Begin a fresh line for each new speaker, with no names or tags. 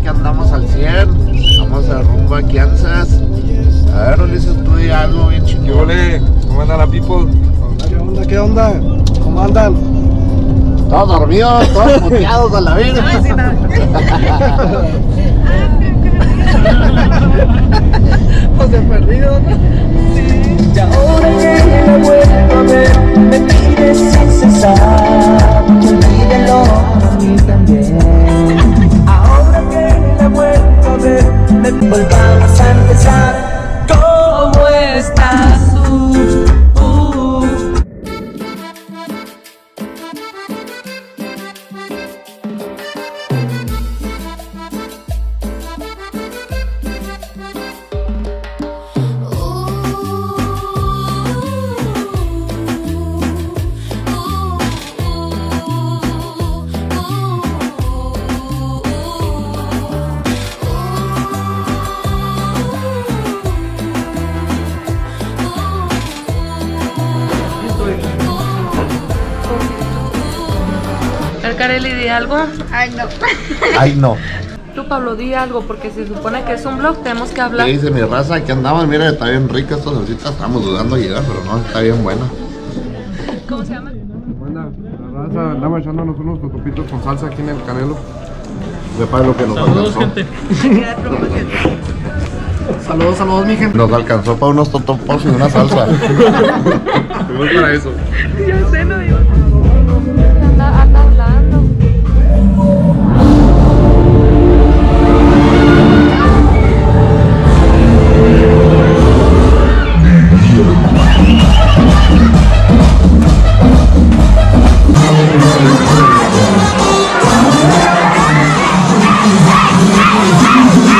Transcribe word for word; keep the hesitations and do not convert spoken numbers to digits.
que andamos al cien. Vamos a rumbo a Kansas. A ver, Ulises, tú di algo bien chingón.
¿Qué ole? ¿Cómo anda la people?
¿Qué onda? ¿Qué onda? ¿Cómo andan?
Todos dormidos, todos puteados a la vida.
Pues de perdido, ¿no?
Y ahora que la vuelvo a ver, me pides sin cesar, olvídalo a mí también. Ahora que la vuelvo a ver, me volvamos a empezar. ¿Cómo estás tú? Uh.
Carely, di algo.
Ay, no.
Ay, no.
Tú, Pablo, di algo, porque se supone que es un vlog, tenemos que hablar.
¿Qué dice mi raza? Aquí andamos, mira, está bien rica esta salsita. Estamos dudando de llegar, pero no, está bien buena.
¿Cómo se llama?
Buena, la raza, andamos echándonos unos totopitos con salsa aquí en el Canelo.
Sepa lo que nos
Saludos,
alcanzó.
gente.
Saludos, saludos, mi gente.
Nos alcanzó para unos totopos y una salsa.
Fuimos para eso.
Yo sé, no digo. Anda, anda hablando.
Uh.